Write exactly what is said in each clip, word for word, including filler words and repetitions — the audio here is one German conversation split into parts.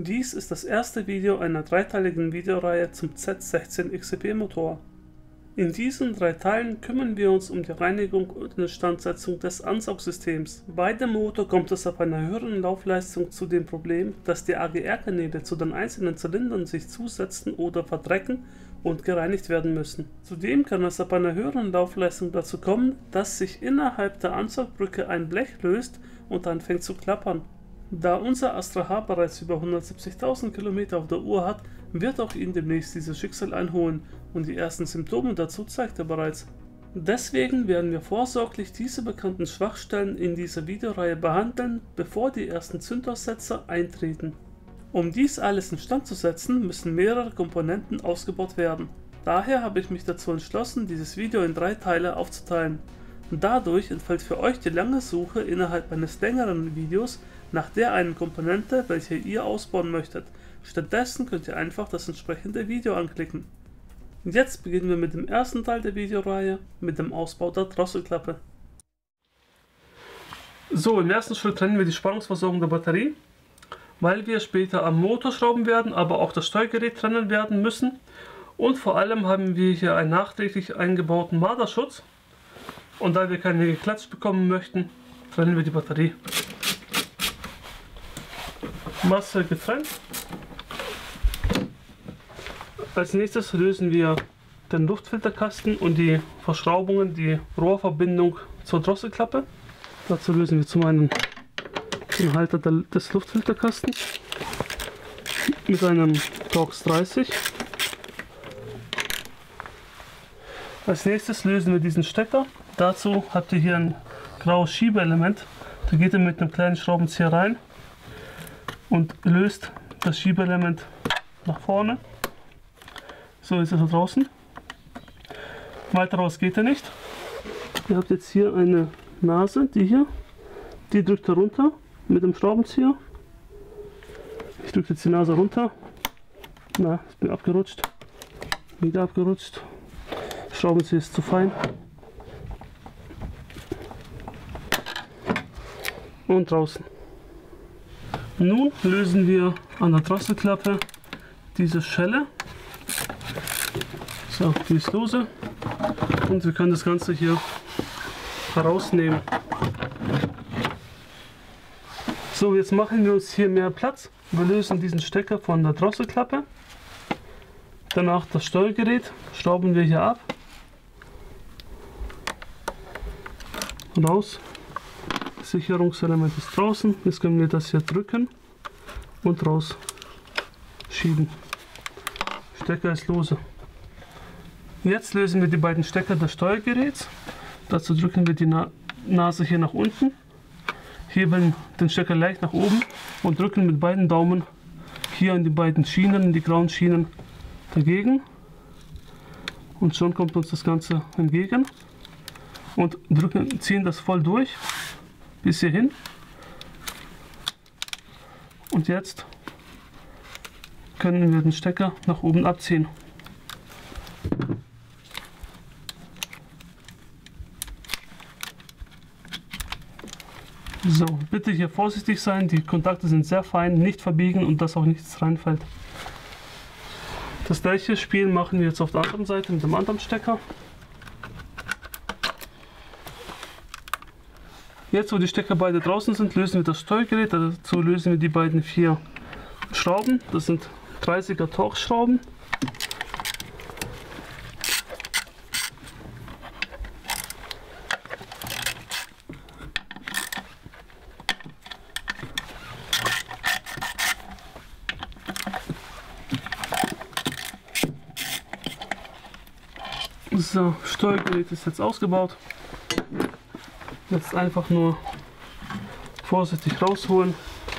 Dies ist das erste Video einer dreiteiligen Videoreihe zum Z sechzehn X C P Motor. In diesen drei Teilen kümmern wir uns um die Reinigung und Instandsetzung des Ansaugsystems. Bei dem Motor kommt es auf einer höheren Laufleistung zu dem Problem, dass die A G R-Kanäle zu den einzelnen Zylindern sich zusetzen oder verdrecken und gereinigt werden müssen. Zudem kann es ab einer höheren Laufleistung dazu kommen, dass sich innerhalb der Ansaugbrücke ein Blech löst und anfängt zu klappern. Da unser Astra H bereits über hundertsiebzigtausend Kilometer auf der Uhr hat, wird auch ihn demnächst dieses Schicksal einholen und die ersten Symptome dazu zeigt er bereits. Deswegen werden wir vorsorglich diese bekannten Schwachstellen in dieser Videoreihe behandeln, bevor die ersten Zündaussetzer eintreten. Um dies alles instand zu setzen, müssen mehrere Komponenten ausgebaut werden. Daher habe ich mich dazu entschlossen, dieses Video in drei Teile aufzuteilen. Dadurch entfällt für euch die lange Suche innerhalb eines längeren Videos nach der einen Komponente, welche ihr ausbauen möchtet. Stattdessen könnt ihr einfach das entsprechende Video anklicken. Jetzt beginnen wir mit dem ersten Teil der Videoreihe, mit dem Ausbau der Drosselklappe. So, im ersten Schritt trennen wir die Spannungsversorgung der Batterie, weil wir später am Motor schrauben werden, aber auch das Steuergerät trennen werden müssen. Und vor allem haben wir hier einen nachträglich eingebauten Marderschutz. Und da wir keine geklatscht bekommen möchten, trennen wir die Batterie. Masse getrennt. Als nächstes lösen wir den Luftfilterkasten und die Verschraubungen, die Rohrverbindung zur Drosselklappe. Dazu lösen wir zum einen den Halter des Luftfilterkastens mit einem Torx dreißig. Als nächstes lösen wir diesen Stecker. Dazu habt ihr hier ein graues Schiebeelement. Da geht ihr mit einem kleinen Schraubenzieher rein und löst das Schiebeelement nach vorne. So ist es da draußen. Weiter raus geht er nicht. Ihr habt jetzt hier eine Nase, die hier, die drückt er runter mit dem Schraubenzieher. Ich drücke jetzt die Nase runter. Na, ich bin abgerutscht. Wieder abgerutscht. Schraubenzieher ist zu fein. Und draußen. Nun lösen wir an der Drosselklappe diese Schelle. So, die ist lose. Und wir können das Ganze hier herausnehmen. So, jetzt machen wir uns hier mehr Platz. Wir lösen diesen Stecker von der Drosselklappe. Danach das Steuergerät. Schrauben wir hier ab. Raus. Das Sicherungselement ist draußen. Jetzt können wir das hier drücken und raus schieben. Stecker ist lose. Jetzt lösen wir die beiden Stecker des Steuergeräts. Dazu drücken wir die Na Nase hier nach unten, heben den Stecker leicht nach oben und drücken mit beiden Daumen hier an die beiden Schienen, die grauen Schienen dagegen. Und schon kommt uns das Ganze entgegen. Und drücken, ziehen das voll durch bis hierhin. Und jetzt können wir den Stecker nach oben abziehen. So, bitte hier vorsichtig sein, die Kontakte sind sehr fein, nicht verbiegen und dass auch nichts reinfällt. Das gleiche Spiel machen wir jetzt auf der anderen Seite mit dem anderen Stecker. Jetzt, wo die Stecker beide draußen sind, lösen wir das Steuergerät. Dazu lösen wir die beiden vier Schrauben. Das sind dreißiger Torx Schrauben. So, Steuergerät ist jetzt ausgebaut. Jetzt einfach nur vorsichtig rausholen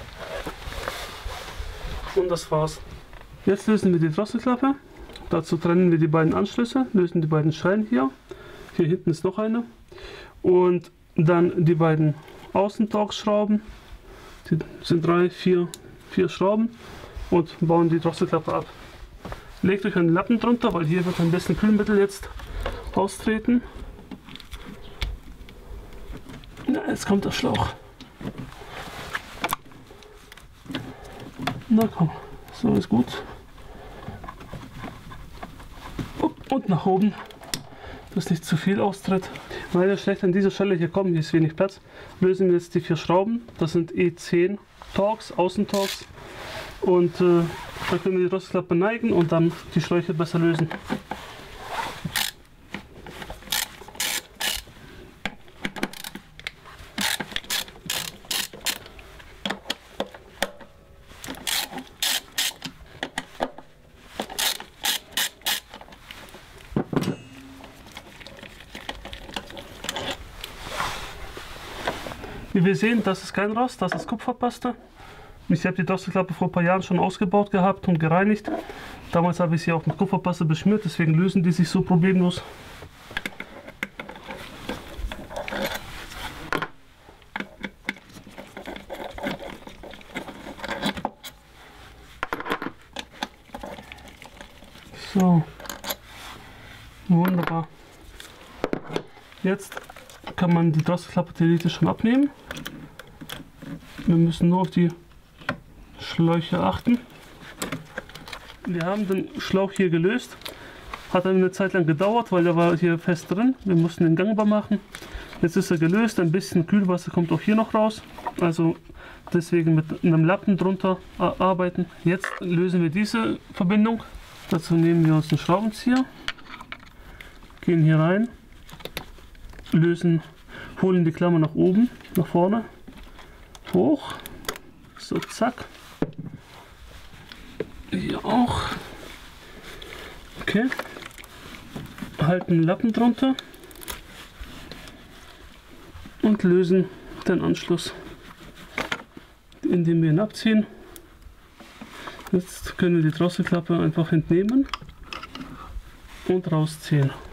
und das war's. Jetzt lösen wir die Drosselklappe. Dazu trennen wir die beiden Anschlüsse, lösen die beiden Schellen hier. Hier hinten ist noch eine. Und dann die beiden Außentorx-Schrauben. Die sind drei, vier, vier Schrauben und bauen die Drosselklappe ab. Legt euch einen Lappen drunter, weil hier wird ein bisschen Kühlmittel jetzt austreten. Na, jetzt kommt der Schlauch. Na komm, so ist gut. Und nach oben, dass nicht zu viel austritt. Weil das schlecht an dieser Stelle hier kommen, hier ist wenig Platz, lösen wir jetzt die vier Schrauben. Das sind E zehn Torx, Außentorx. Und äh, da können wir die Drosselklappe neigen und dann die Schläuche besser lösen. Wie wir sehen, das ist kein Rost, das ist Kupferpaste. Ich habe die Drosselklappe vor ein paar Jahren schon ausgebaut gehabt und gereinigt. Damals habe ich sie auch mit Kupferpaste beschmiert, deswegen lösen die sich so problemlos. So, wunderbar. Jetzt kann man die Drosselklappe theoretisch schon abnehmen. Wir müssen nur auf die Schläuche achten. Wir haben den Schlauch hier gelöst. Hat eine Zeit lang gedauert, weil er war hier fest drin. Wir mussten ihn gangbar machen. Jetzt ist er gelöst. Ein bisschen Kühlwasser kommt auch hier noch raus. Also deswegen mit einem Lappen drunter arbeiten. Jetzt lösen wir diese Verbindung. Dazu nehmen wir uns einen Schraubenzieher, gehen hier rein, lösen, holen die Klammer nach oben, nach vorne, hoch, so zack, hier auch, okay, halten den Lappen drunter und lösen den Anschluss, indem wir ihn abziehen. Jetzt können wir die Drosselklappe einfach entnehmen und rausziehen.